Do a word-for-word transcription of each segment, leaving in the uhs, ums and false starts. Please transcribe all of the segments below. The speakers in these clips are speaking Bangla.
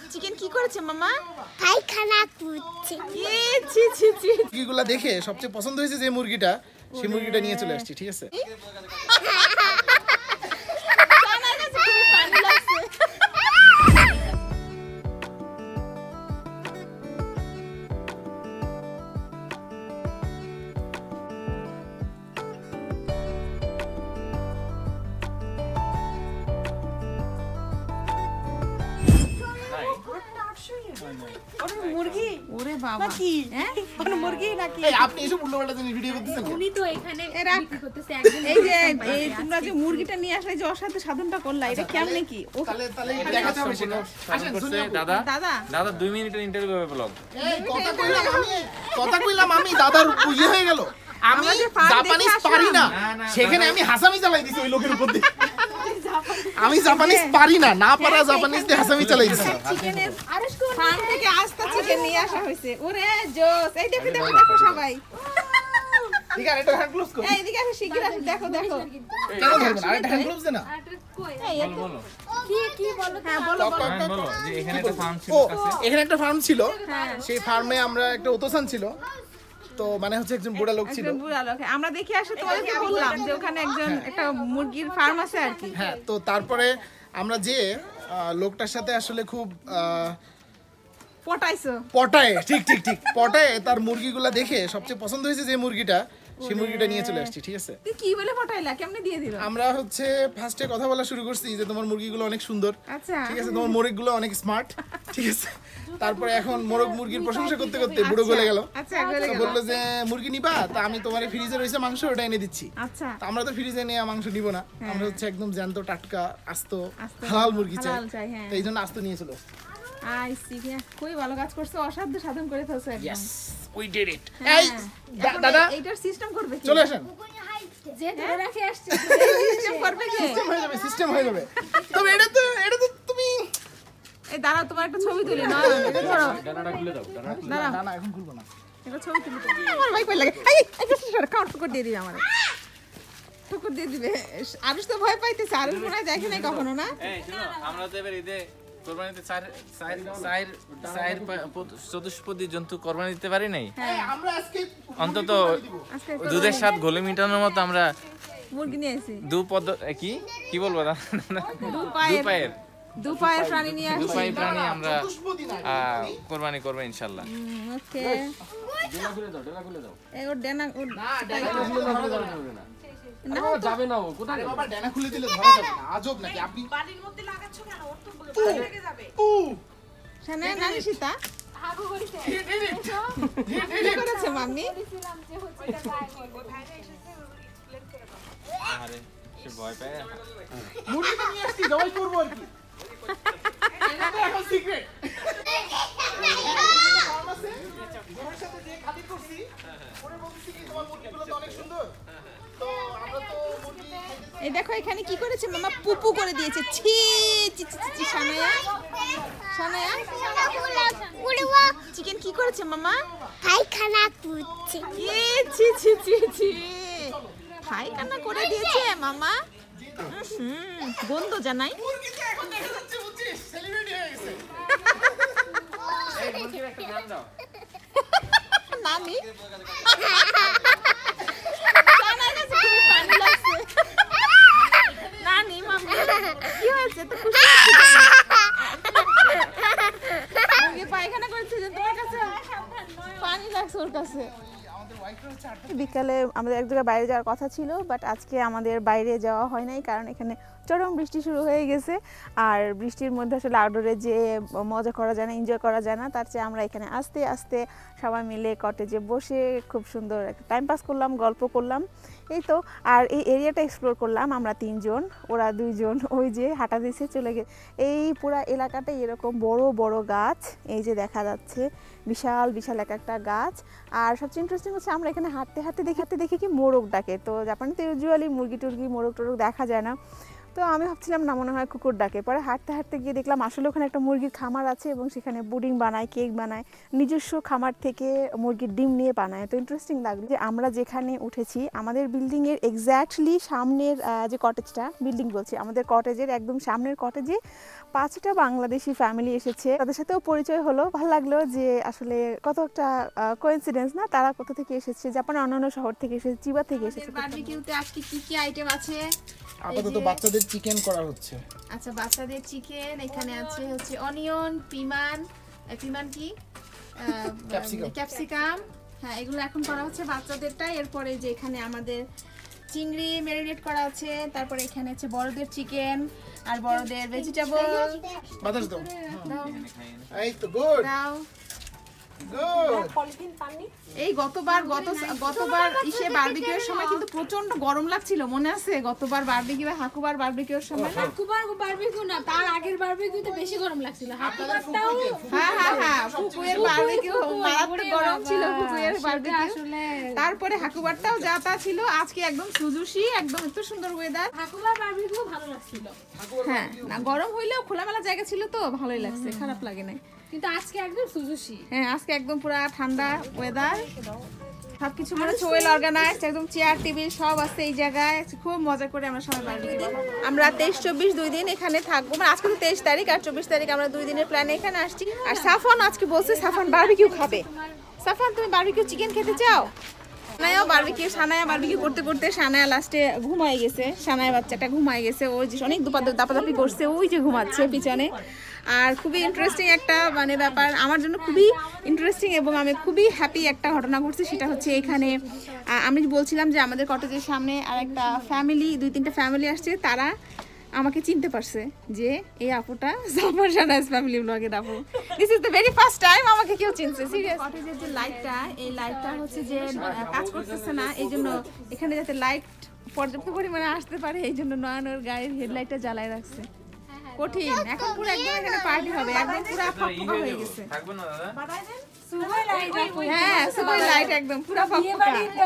চিকেন কি করেছে মামা? পায়খানা করছে। এ ছি ছি ছি। মুরগিগুলো দেখে সবচেয়ে পছন্দ হয়েছে যে মুরগিটা, সেই মুরগিটা নিয়ে চলে আসছি, ঠিক আছে? মুরগি ওরে বাবা কি হ্যাঁ কোন মুরগি নাকি? এই আপনি এসব উল্টোপাল্টা জিনিস ভিডিও করতেছেন কেন? উনি তো এখানে বিক্রি করতেছে একদম। এই যে এই তোমরা যে মুরগিটা নিয়ে আসলে যে অসাধ্য সাধনটা করলা, এটা কেমনে কি? ও তাহলে তাহলে দেখাতে হবে সেটা। আসেন শুনুন দাদা দাদা দাদা দুই মিনিটের ইন্টারভিউ হবে ব্লগ। এই কথা কইলাম আমি, কথা কইলাম আমি, দাদার ইয়ে হয়ে গেল। আমি আমরা যে ফার্ম জাপানিজ দেখে পারি না, না, না, সেখানে আমি হাসামি চালাই দিছি ওই লোকের উপর দিয়ে। আমি জাপানিজ পারি না, না পারা জাপানিজ দিয়ে হাসামি চালাই দিছি। চিকেনের ফার্ম থেকে আস্তা চিকেন নিয়ে আসা হয়েছে। ওরে জোস! এই দেখো দেখো দেখো সবাই। ঠিক আছে, এটা হ্যান্ড গ্লোভস কই? এই এদিকে আসো, শিগগির আসো, দেখো দেখো। কেন ধরবেন? আরে এটা হ্যান্ড গ্লোভস দে না। আরেকটা কই? এই বলো বলো কি কি বলো? হ্যাঁ বলো বলো। হ্যাঁ, বলো যে এখানে একটা ফার্ম ছিল ও কাছে। এখানে একটা ফার্ম ছিল, হ্যাঁ। সেই ফার্মে আমরা একটা ওতোসান ছিল, তো মানে হচ্ছে একজন বুড়া লোক ছিল। একজন বুড়া লোক। আমরা দেখে আসে তোমাদেরকে বললাম যে ওখানে একজন একটা মুরগির ফার্ম আছে আর কি। হ্যাঁ, তো তারপরে আমরা যে আহ, লোকটার সাথে আসলে খুব আহ, পটাইছো। পটায়, ঠিক ঠিক ঠিক পটায়, তার মুরগিগুলা দেখে সবচেয়ে পছন্দ হয়েছে যে মুরগিটা, সেই মুরগিটা নিয়ে চলে আসছি, ঠিক আছে? তুই কি বলে পটাইলা? কেমনে দিয়ে দিল? আমরা হচ্ছে ফার্স্টে কথা বলা শুরু করছি যে তোমার মুরগিগুলো অনেক সুন্দর, আচ্ছা। ঠিক আছে, তোমার মোরগগুলো অনেক স্মার্ট, ঠিক আছে। তারপরে এখন মোরগ মুরগির প্রশংসা করতে করতে বুড়ো গলে গেল। আচ্ছা গলে তো গেল। বললো যে মুরগি নিবা, তা আমি তোমার ফ্রিজে রয়েছে মাংস, ওটা এনে দিচ্ছি। আচ্ছা। তো আমরা তো ফ্রিজে নিয়ে মাংস নিব না, আমরা হচ্ছে একদম জ্যান্ত টাটকা আস্ত আস্ত হালাল মুরগি চাই, হালাল চাই, হ্যাঁ। তো এই জন্য আস্ত নিয়ে চলে আসছি। আই সি, খুবই ভালো কাজ করছো, অসাধ্য সাধন করে ফেলছো একদম। Yes, we did it. হ্যাঁ। এই দা- এখন দাদা এই- এইটার সিস্টেম করবে কি? চলে আসেন, যে ধরে রাখে আসছে। সিস্টেম করবে কি? সিস্টেম হয়ে যাবে, সিস্টেম হয়ে যাবে। তবে এটা তো এটা তো তুমি এই দাঁড়াও, তোমার একটা ছবি তুলি না, এটা ধরো। ডানাটা খুলে দাও, ডানা দাঁড়াও, না না এখন খুলবো না। একটা ছবি তুলি। আমার ভাই কই লাগে? এই একটা সর কাউন্ট করে দিয়ে দিবে আমারে। ঠুকুর দিয়ে দিবে। আরুষ তো ভয় পাইতেছে, আরুষ মনে হয় দেখে নাই কখনো না। এই শুনো, আমরা তো এবার ঈদে কোরবানিতে চার চার চার চার চতুষ্পদী জন্তু কোরবানি দিতে পারি নাই। হ্যাঁ, আমরা আজকে অন্তত আজকে দুধের স্বাদ ঘোলে মিটানোর মতো আমরা মুরগি নিয়ে এসেছি। দু পদ এ, কি কি বলবো দাদা? দু দু পায়ের পায়ের দু পায়ের প্রাণী নিয়ে দু আসছি। পায়ের প্রাণী আমরা চতুষ্পদী না, আহ, কোরবানি করবো ইনশাল্লাহ। ওকে। ডেলা খুলে দাও, ডেলা খুলে দাও। এই ওর ডেনা ওর না যাবে না, ও কোথায় বাবা ডানা খুলে দিলে ধরা যাবে না, আজব নাকি আপনি বাড়ির মধ্যে লাগাচ্ছ কেন? ওর তো বাড়ি থেকে যাবে। শানে নানি সীতা হাগু কইছে। কি করেছে মাম্মি? বলেছিলাম যে হচ্ছে এটা গায়ে করবে। আরে সে ভয় পায়। মুরগিটা নিয়ে আসছি, জবাই করবো আর কি। এটা তো এখন সিক্রেট। গরুর সাথে যে খাতির করছি, ওরে বলতেছি কি তোমার মুরগিগুলো তো অনেক সুন্দর, তো আমরা তো মুরগি খাইতে এই দেখো এখানে কি করেছে মামা, পুপু করে দিয়েছে। ছি ছি ছি ছি, শানায়া শানায়া চিকেন কি করেছে মামা? পায়খানা করছে। এ ছি ছি ছি ছি, পায়খানা করে দিয়েছে মামা। হুম, গন্ধ জানাই। মুরগিতে এখন দেখা যাচ্ছে বুঝছিস, সেলিব্রিটি হয়ে গেছে। এই মুরগির একটা নাম দাও। নানি শানার কাছে খুবই পানি লাগছে। নানি মাম্মি কি হয়েছে? তো খুশি মুরগি পায়খানা করেছে যে তোমার কাছে পানি লাগছে ওর কাছে। বিকালে আমাদের এক জায়গায় বাইরে যাওয়ার কথা ছিল, বাট আজকে আমাদের বাইরে যাওয়া হয় নাই, কারণ এখানে চরম বৃষ্টি শুরু হয়ে গেছে। আর বৃষ্টির মধ্যে আসলে আউটডোরে যে মজা করা যায় না, এনজয় করা যায় না, তার চেয়ে আমরা এখানে আস্তে আস্তে সবাই মিলে কটেজে বসে খুব সুন্দর একটা টাইম পাস করলাম, গল্প করলাম, এই তো। আর এই এরিয়াটা এক্সপ্লোর করলাম আমরা তিনজন, ওরা দুইজন ওই যে হাঁটা দিছে চলে গেছে। এই পুরা এলাকাটাই এরকম বড় বড় গাছ, এই যে দেখা যাচ্ছে বিশাল বিশাল এক একটা গাছ। আর সবচেয়ে ইন্টারেস্টিং হচ্ছে আমরা এখানে হাঁটতে হাঁটতে দেখে হাঁটতে দেখি কি মোরগ ডাকে। তো জাপানিতে ইউজুয়ালি মুরগি টুরগি মোরগ টোরগ দেখা যায় না, তো আমি ভাবছিলাম না মনে হয় কুকুর ডাকে, পরে হাঁটতে হাঁটতে গিয়ে দেখলাম আসলে ওখানে একটা মুরগির খামার আছে এবং সেখানে পুডিং বানায়, কেক বানায়, নিজস্ব খামার থেকে মুরগির ডিম নিয়ে বানায়। তো ইন্টারেস্টিং লাগলো যে আমরা যেখানে উঠেছি আমাদের বিল্ডিংয়ের এক্স্যাক্টলি সামনের যে কটেজটা, বিল্ডিং বলছি আমাদের কটেজের একদম সামনের কটেজে পাঁচটা বাংলাদেশি ফ্যামিলি এসেছে, তাদের সাথেও পরিচয় হলো। ভালো লাগলো যে আসলে কত একটা কোইন্সিডেন্স না, তারা কোথা থেকে এসেছে, জাপানের অন্যান্য শহর থেকে এসেছে, চিবা থেকে এসেছে। বারবিকিউতে আজকে কি কি আইটেম আছে? আপাতত বাচ্চাদের চিকেন করা হচ্ছে। আচ্ছা, বাচ্চাদের চিকেন, এখানে আছে হচ্ছে অনিয়ন, পিমান, পিমান কি ক্যাপসিকাম, হ্যাঁ এগুলো এখন করা হচ্ছে বাচ্চাদেরটা। এরপরে যে এখানে আমাদের চিংড়ি ম্যারিনেট করা আছে, তারপরে এখানে হচ্ছে বড়দের চিকেন আর বড়দের ভেজিটেবল। বাতাস দাও। এই তো গুড দাও। গুড। এই গতবার গত গতবার ইসে বারবিকিউর সময় কিন্তু প্রচন্ড গরম লাগছিল, মনে আছে? গতবার বারবিকিউ হাকুবার বারবিকিউর সময় হাকুবার বারবিকিউ না, তার আগের বারবিকিউতে বেশি গরম লাগছিল। হাকুবারটাও হ্যাঁ হ্যাঁ হ্যাঁ ফুকুয়ের বারবিকিউ মারাত্মক গরম ছিল, ফুকুয়ের বারবিকিউ। আসলে তারপরে হাকুবারটাও যা তা ছিল, আজকে একদম সুজুশি, একদম এত সুন্দর ওয়েদার। হাকুবার বারবিকিউ ভালো লাগছিল, হ্যাঁ না গরম হইলেও খোলামেলা জায়গা ছিল তো ভালোই লাগছে, খারাপ লাগে না। কিন্তু আজকে একদম সুজুশি। হ্যাঁ আজকে একদম পুরা ঠান্ডা ওয়েদার, সবকিছু মানে ওয়েল অর্গানাইজড, একদম চেয়ার টেবিল সব আছে এই জায়গায়। খুব মজা করে আমরা সবাই বারবিকিউ। আমরা তেইশ চব্বিশ দুই দিন এখানে থাকবো, মানে আজকে তো তেইশ তারিখ আর চব্বিশ তারিখ আমরা দুই দিনের প্ল্যানে এখানে আসছি। আর সাফন আজকে বলছে সাফন বারবিকিউ খাবে। সাফন তুমি বারবিকিউ চিকেন খেতে চাও? সানায়াও বারবিকিউ, সানায়া বারবিকিউ করতে করতে সানায়া লাস্টে ঘুমায় গেছে, সানায়া বাচ্চাটা ঘুমায় গেছে, ওই যে অনেক দুপাদা দাপাদাপি করছে, ওই যে ঘুমাচ্ছে পিছনে। আর খুবই ইন্টারেস্টিং একটা মানে ব্যাপার আমার জন্য, খুবই ইন্টারেস্টিং এবং আমি খুবই হ্যাপি একটা ঘটনা ঘটছে। সেটা হচ্ছে এখানে আমি বলছিলাম যে আমাদের কটেজের সামনে আর একটা ফ্যামিলি, দুই তিনটা ফ্যামিলি আসছে, তারা আমাকে চিনতে পারছে যে এই আপুটা সাফার শাহনাজ ফ্যামিলি ব্লগের আপু। This is the very first time আমাকে কেউ চিনছে। সিরিয়াস কটেজের যে লাইটটা, এই লাইটটা হচ্ছে যে কাজ করতেছে না, এই জন্য এখানে যাতে লাইট পর্যাপ্ত পরিমাণে আসতে পারে এই জন্য নয়নোর গাড়ির হেডলাইটটা জ্বালায় রাখছে। কঠিন, এখন পুরো একদম এখানে পার্টি হবে, একদম পুরো ফকফকা হয়ে গেছে। থাকবে না দাদা? সুপার লাইট, হ্যাঁ সুপার লাইট একদম পুরো ফকফকা।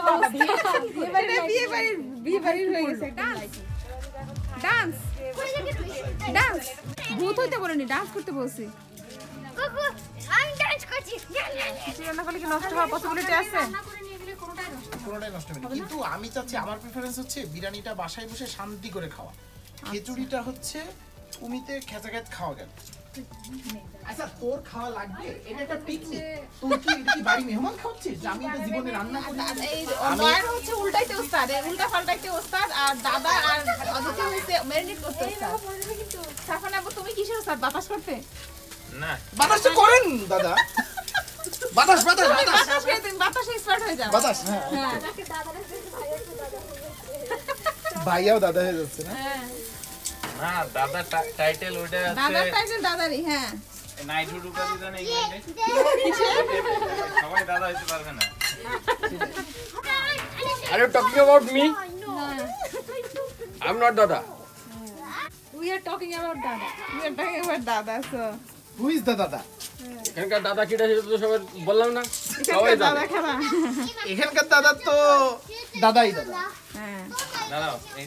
এটা বিয়ে বাড়ির বিয়ে বাড়ির হয়ে গেছে একটা লাইট। ডান্স ডান্স ভূত হইতে বলেনি, ডান্স করতে বলছি। কুকু আমি ডান্স করছি। রান্না করলে কি নষ্ট হওয়ার পসিবিলিটি আছে? কোনোটাই নষ্ট হবে না, কিন্তু আমি চাচ্ছি, আমার প্রেফারেন্স হচ্ছে বিরিয়ানিটা বাসায় বসে শান্তি করে খাওয়া, খিচুড়িটা হচ্ছে উমিতে খেচাখেচ খাওয়া গেল। আচ্ছা তোর খাওয়া লাগবে, এটা একটা পিকনিক, তুই কি এটা কি বাড়ি মেহমান খাওয়াচ্ছিস যে আমি এটা জীবনে রান্না করি? এই নয়ন হচ্ছে উল্টাইতে ওস্তাদ, উল্টা পাল্টাইতে ওস্তাদ, আর দাদা আর অদিতি হচ্ছে ম্যারিনেট করতে ওস্তাদ। সাফান আপু তুমি কিসের ওস্তাদ, বাতাস করতে? না বাতাস তো করেন দাদা, বাতাস বাতাস তুমি বাতাস বাতাস করে তুমি বাতাসে এক্সপার্ট হয়ে যাও। বাতাস, হ্যাঁ ভাইয়াও দাদা হয়ে যাচ্ছে না? না দাদা টাইটেল ওটা দাদার আছে, টাইটেল দাদারই। হ্যাঁ নাইটহুড উপাধি দেন ইংল্যান্ডে, সবাই দাদা হইতে পারবে না। Are you talking about me? I'm not Dada. We are talking about Dada. we are talking about dada. So who is the dada? এখানকার দাদা কিটা সেটা তো সবাই বললাম না, সবাই এখানকার দাদা। দাদা খাবা। এখানকার দাদা তো দাদাই দাদা। হ্যাঁ দাঁড়াও এই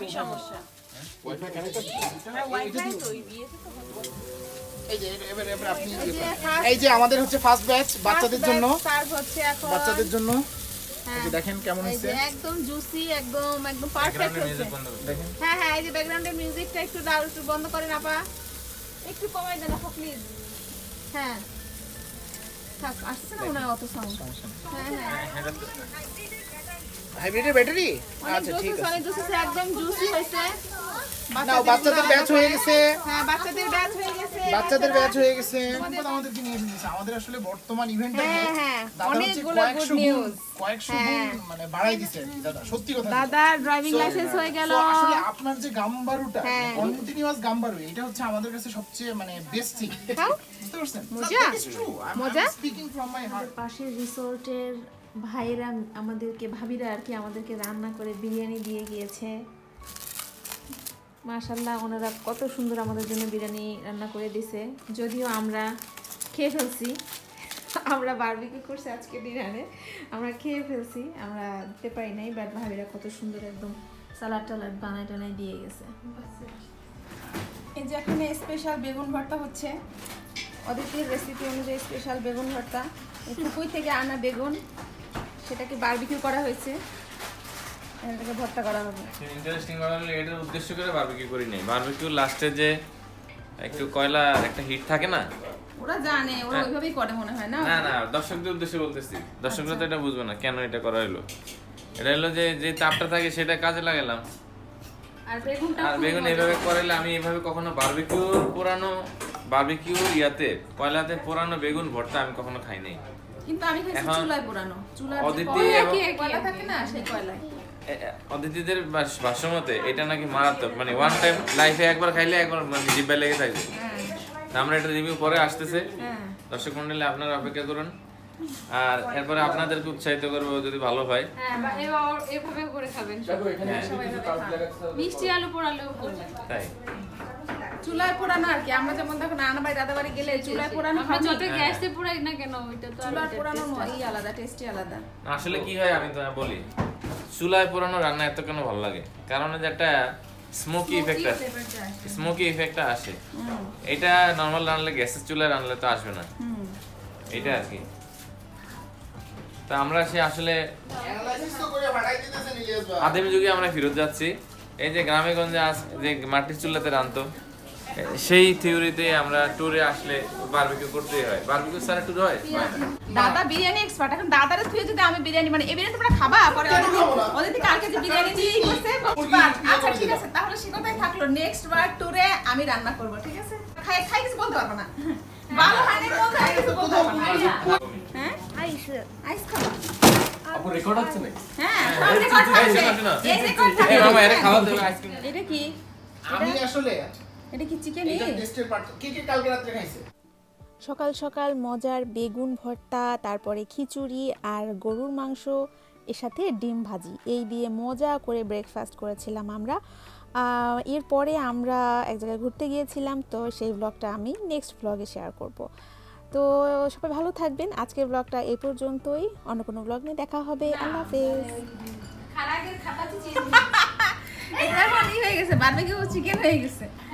এই যে এবার এবার আপনি এই যে আমাদের হচ্ছে ফার্স্ট ব্যাচ বাচ্চাদের জন্য, সার্ভ হচ্ছে এখন বাচ্চাদের জন্য। এই হ্যাঁ যে দেখেন কেমন এই হয়েছে, যে একদম জুসি, একদম একদম পারফেক্ট ব্যাকগ্রাউন্ডে হচ্ছে। মিউজিক বন্ধ করে দেখেন হ্যাঁ হ্যাঁ এই যে ব্যাকগ্রাউন্ডের মিউজিকটা একটু দাও, একটু বন্ধ করেন আপা, একটু কমাই দেন আপা প্লিজ। হ্যাঁ থাক, আসছে না মনে হয় অত সাউন্ড। হ্যাঁ হ্যাঁ এটা তো হাইব্রিডের ব্যাটারি। অনেক আচ্ছা ঠিক জুসি, আছে, অনেক জুসি, একদম জুসি হয়েছে। নাও বাচ্চাদের ব্যাচ হয়ে গেছে, হ্যাঁ বাচ্চাদের ব্যাচ হয়ে গেছে, বাচ্চাদের ব্যাচ হয়ে গেছে। আমাদেরকে নিয়ে এসেছে, আমাদের আসলে বর্তমান ইভেন্টটা হ্যাঁ হ্যাঁ দাদা হচ্ছে অনেকগুলো গুড কয়েকশো গুণ নিউজ। কয়েকশো হ্যাঁ। গুণ মানে বাড়াই দিছে আর কি দাদা, সত্যি কথা। দাদার ড্রাইভিং So, লাইসেন্স হয়ে গেল। so আসলে আপনার যে গাম্বারুটা হ্যাঁ। কন্টিনিউয়াস গাম্বারু, এটা হচ্ছে আমাদের কাছে সবচেয়ে মানে বেস্ট থিং। খাও। বুঝতে পারছেন? মজা? That is true. I'm- মজা? I'm speaking from my heart. পাশের রিসোর্টের ভাইরা আমাদেরকে, ভাবিরা আর কি আমাদেরকে রান্না করে বিরিয়ানি দিয়ে গিয়েছে। মাশাআল্লাহ ওনারা কত সুন্দর আমাদের জন্য বিরিয়ানি রান্না করে দিছে, যদিও আমরা খেয়ে ফেলছি। আমরা বারবিকিউ করছি আজকে ডিনারে, আমরা খেয়ে ফেলছি, আমরা দিতে পারি নাই, বাট ভাবিরা কত সুন্দর একদম সালাড টালাড বানাই টানাই দিয়ে গেছে। এই যে এখানে স্পেশাল বেগুন ভর্তা হচ্ছে, অদিতির রেসিপি অনুযায়ী স্পেশাল বেগুন ভর্তা। এই টুকুই থেকে আনা বেগুন, সেটাকে বারবিকিউ করা হয়েছে, এটাকে ভর্তা করা হবে। ইন্টারেস্টিং ব্যাপার হলো এটার উদ্দেশ্য করে বারবিকিউ করি নাই। বারবিকিউ লাস্টে যে একটু কয়লা একটা হিট থাকে না, ওরা জানে, ওরা ওইভাবেই করে মনে হয় না। না না দর্শকদের উদ্দেশ্যে বলতেছি, দর্শকরা তো এটা বুঝবে না কেন এটা করা হলো। এটা হলো যে যে তাপটা থাকে সেটা কাজে লাগালাম, আর বেগুনটা আর বেগুন এইভাবে করাইলে আমি এইভাবে কখনো বারবিকিউ পুরানো বারবিকিউ ইয়াতে কয়লাতে পুরানো বেগুন ভর্তা আমি কখনো খাই নাই। কিন্তু আমি খাইছি এখন চুলায় পোড়ানো, চুলার যে অদিতি কয়লা এবং কি- কয়লা থাকে না, সেই কয়লায়। এ- এ- অতিথিদের ভাষ- ভাষ্যমতে এটা নাকি মারাত্মক, মানে ওয়ান টাইম লাইফে একবার খাইলে একবার মানে জিহ্বায় লেগে থাকবে। তা আমরা এটা রিভিউ পরে আসতেছে, হ্যাঁ দর্শক মন্ডলী আপনারা অপেক্ষা করুন, আর এরপরে আপনাদেরকে উৎসাহিত করবো যদি ভালো হয়। হ্যাঁ বা এভাবে- এভাবে করে খাবেন। দেখো এখানে সবাই কিছু ভাবে কাজ খান। লাগাতে হবে। মিষ্টি আলু পোড়ালেও ভালো লাগে। তাই চুলায় পোড়ানো আর কি। আমরা যেমন দেখো নানা বাড়ি দাদা বাড়ি গেলে চুলায় পোড়ানো আমরা খাবি। যত গ্যাসে পোড়াই না কেন ওইটা তো আর চুলার ওইটার পোড়ানো taste ই আলাদা, টেস্টি আলাদা। আসলে কি হয় আমি তো বলি, চুলায় পোড়ানো রান্না এত কেন ভালো লাগে, কারণ যে একটা স্মোকি ইফেক্ট আসে, ফ্লেভারটা আসে। স্মোকি ইফেক্টটা আসে। হুম, এটা নর্মাল রান্নালে গ্যাসের চুলায় রান্নালে তো আসবে না, হুম। এটা আর কি। তা আমরা সে আসলে অ্যানালাইসিস তো করে ফাটাই দিতেছেন ইলিয়াস ভাই। আদিম যুগে আমরা ফেরত যাচ্ছি। এই যে গ্রামে গঞ্জে আস- যে মাটির চুলাতে রান্তো, সেই থিওরিতে আমরা ট্যুরে আসলে বারবিকিউ করতেই হয়। বারবিকিউ ছাড়া ট্যুর হয়? হয় না। দাদা বিরিয়ানি এক্সপার্ট। এখন দাদারে থুয়ে যদি আমি বিরিয়ানি মানে এই বিরিয়ানি তোমরা খাবা পরে কেন অদিতি- খাবো না? অদিতি কালকে যে বিরিয়ানি নিয়ে করছে মুরগি আচ্ছা দিয়ে ঠিক দিলাম। আছে, তাহলে সে কথাই থাকলো। নেক্সট বার ট্যুরে আমি রান্না করব, ঠিক আছে? খাই খাই কিছু বলতে পারবো না, ভালো হয়নি বলতে আর কিছু বলতে পারবো না। হ্যাঁ আইস আইস খাবা? আপু রেকর্ড হচ্ছে নাকি? হ্যাঁ এই, সব রেকর্ড এই, থাকবে, শোনো, শোনো। এই রেকর্ড এই থাকবে। মামা এর খাওয়া দেবে আইসক্রিম। এটা কি? আমি আসলে এটা কি চিকেন? এটা টেস্টের পার্ট কে কে কালকে রাতে খাইছে? সকাল সকাল মজার বেগুন ভর্তা, তারপরে খিচুড়ি আর গরুর মাংস, এর সাথে ডিম ভাজি, এই দিয়ে মজা করে ব্রেকফাস্ট করেছিলাম আমরা। আহ, এরপরে আমরা এক জায়গায় ঘুরতে গিয়েছিলাম, তো সেই ব্লগটা আমি নেক্সট ব্লগে শেয়ার করব। তো সবাই ভালো থাকবেন। আজকের ব্লগটা এই পর্যন্তই, অন্য কোনো ব্লগ নিয়ে দেখা হবে। আল্লাহ হাফেজ। খারাপের খাতা চিচিয়ে এটা এখন ই হয়ে গেছে, বারবিকিউ চিকেন হয়ে গেছে।